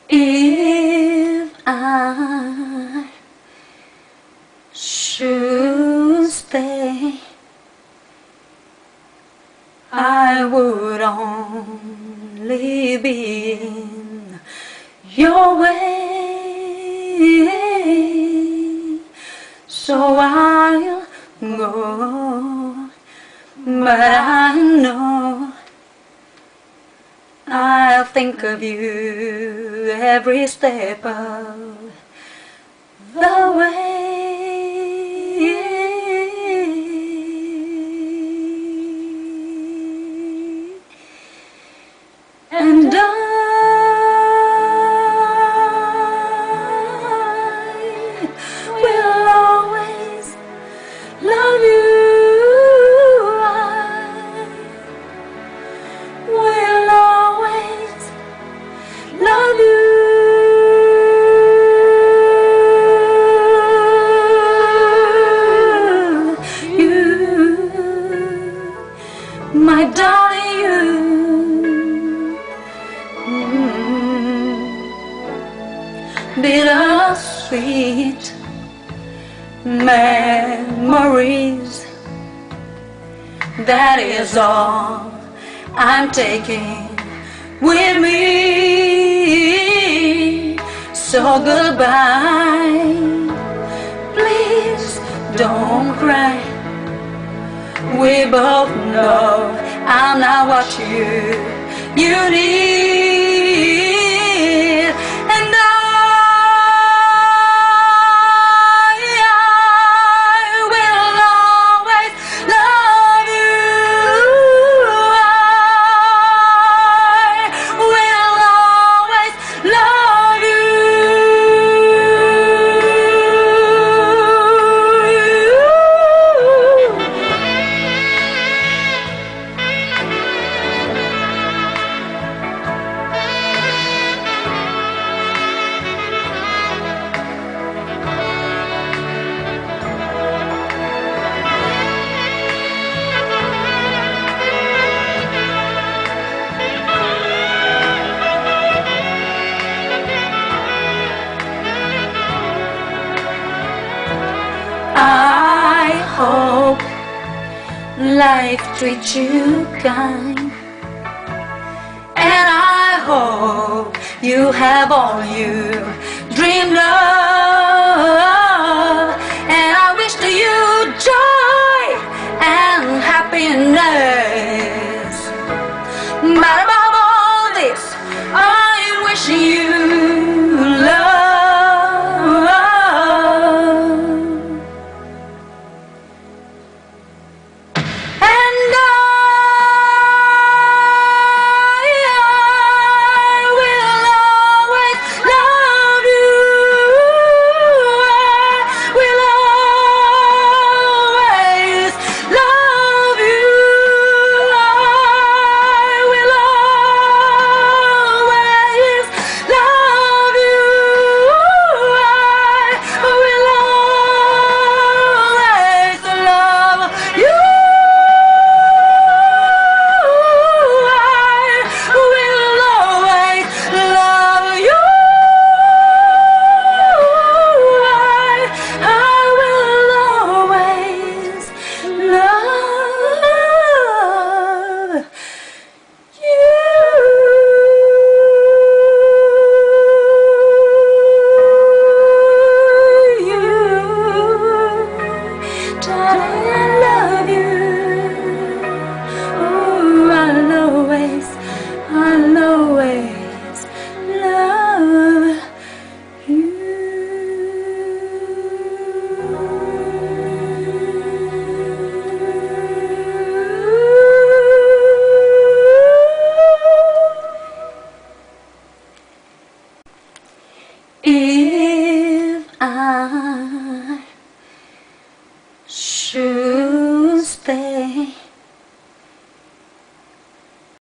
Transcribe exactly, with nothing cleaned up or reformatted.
If I should stay, I would only be in your way. So I'll go, but I know I'll think of you every step of the way. And I will always love you. I will always love you. You, my darling, you. Bittersweet memories, that is all I'm taking with me. So goodbye, please don't cry. We both know I'm not what you, you need. And I I hope life treats you kind, and I hope you have all you dreamed of, and I wish to you joy and happiness. But above all this, I'm wishing you